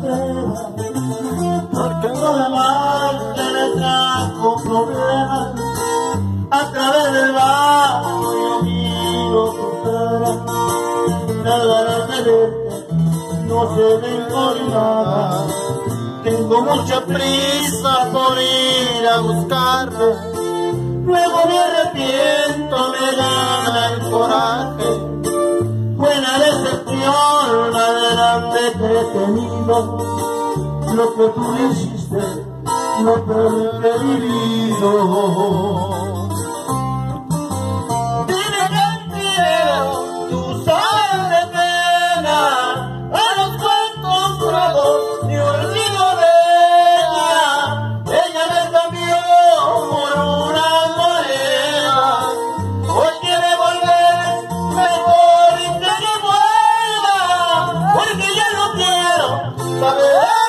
atrevas, porque no me mal que le trajo problemas. A través del barrio yo miro tu cara, las ganas de verte no se ven por nada. Tengo mucha prisa por ir a buscarla, luego me arrepiento, me gana el coraje. Buena decepción, la grande que he tenido, lo que tú me hiciste, lo que he vivido. Dime cantinero, tú sabes de pena, a los cuentos bravos me olvido de ella. Ella me cambió por una moneda, hoy quiere volver, mejor que vuelva, porque ya no quiero saber.